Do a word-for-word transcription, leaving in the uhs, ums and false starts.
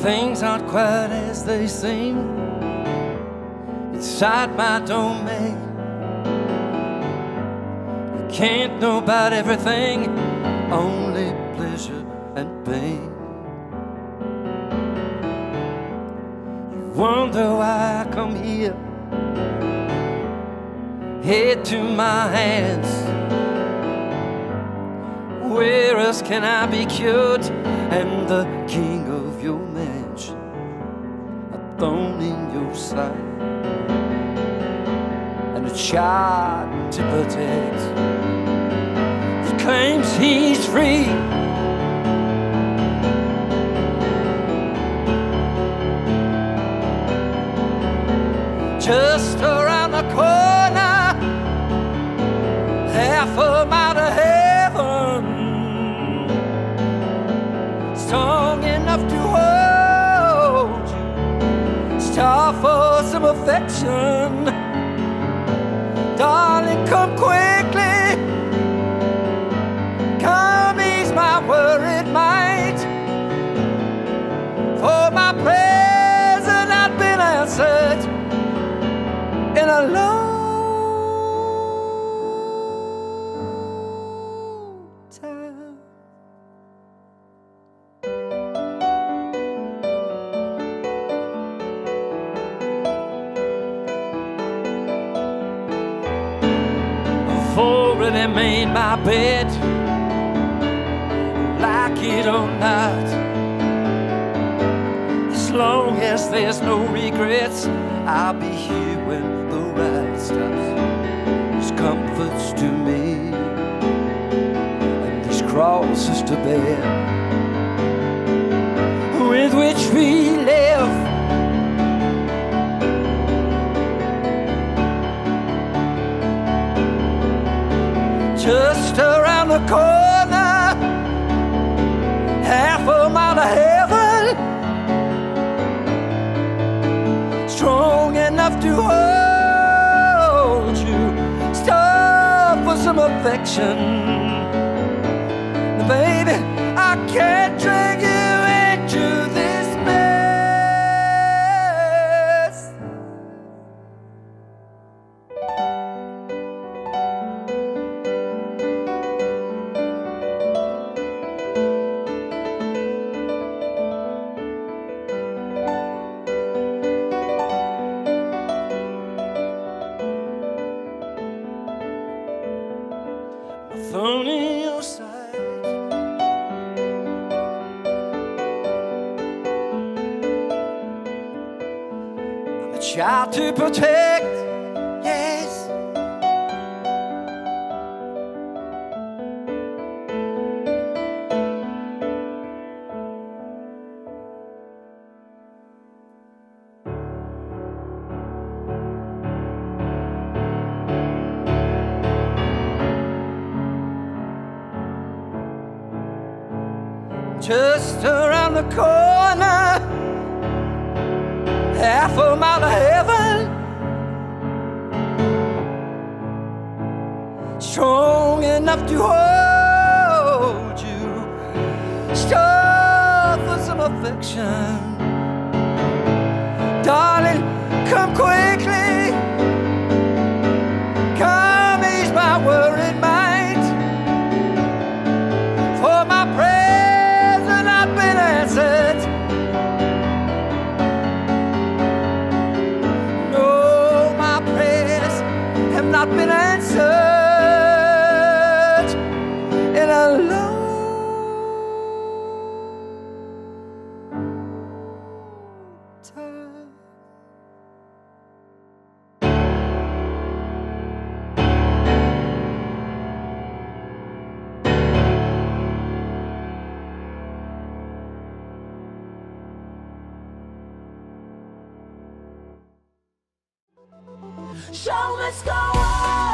things aren't quite as they seem inside my domain. I can't know about everything, only pleasure and pain. You wonder why I come here, head to my hands. Where else can I be cured and the king of your mansion, a thorn in your side and a child to protect? He claims he's free, just around the corner, half a mile to heaven, strong enough to hold you, star for some affection. Darling, come quickly, come ease my worried mind, for my prayers have not been answered in a long time. I've already made my bed, like it or not. As long as there's no regrets, I'll be here when the ride stops. There's comforts to me and these crosses to bear, with which we live. Just around the corner, half a mile to heaven, strong enough to hold you, stop for some affection. Baby, I can't drag you into this mess. Thorn in your side, I'm a child to protect, yes. Just around the corner, half a mile to heaven, strong enough to hold you, stop for some affection. Darling, come quickly, come ease my worried mind, for my prayers been answered. No, my prayers have not been answered in a long time. Show must go on.